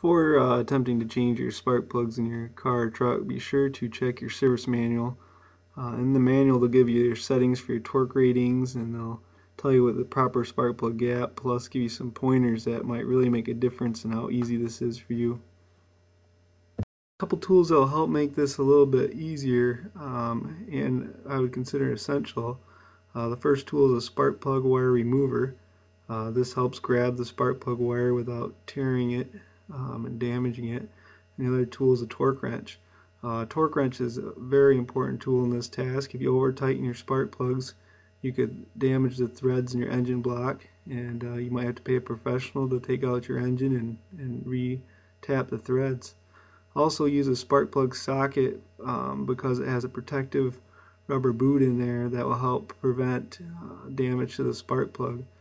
Before attempting to change your spark plugs in your car or truck, be sure to check your service manual. In the manual, they'll give you your settings for your torque ratings, and they'll tell you what the proper spark plug gap, plus give you some pointers that might really make a difference in how easy this is for you. A couple tools that will help make this a little bit easier, and I would consider essential. The first tool is a spark plug wire remover. This helps grab the spark plug wire without tearing it and damaging it. And the other tool is a torque wrench. Torque wrench is a very important tool in this task. If you over tighten your spark plugs, you could damage the threads in your engine block, and you might have to pay a professional to take out your engine and re-tap the threads. Also use a spark plug socket because it has a protective rubber boot in there that will help prevent damage to the spark plug.